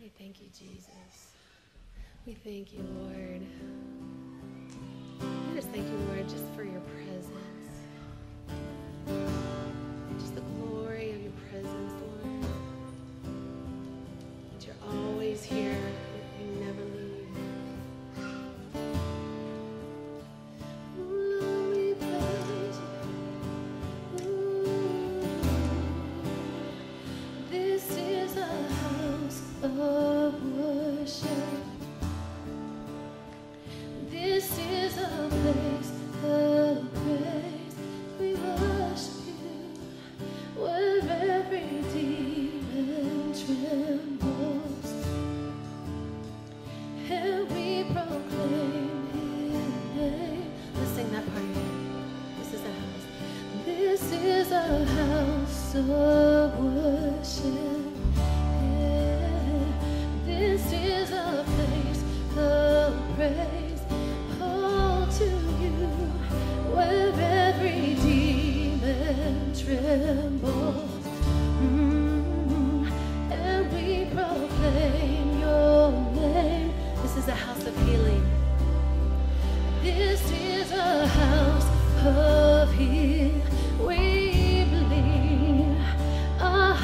We thank you, Jesus. We thank you, Lord. We just thank you, Lord, just for your presence. Just the glory of your presence, Lord. That you're always here. You never leave. Ooh, we praise you. Ooh. This is a house of worship. This is a place of praise. We worship you where every demon trembles, and we proclaim his name. Let's sing that part again. This is a house. This is a house of worship. Yeah. This is a place of praise. All to you, where every demon trembles. And we proclaim your name. This is a house of healing. This is a house of healing. We believe a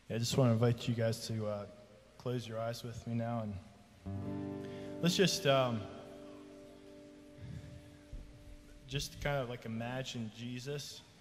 I just want to invite you guys to close your eyes with me now, and let's just kind of like imagine Jesus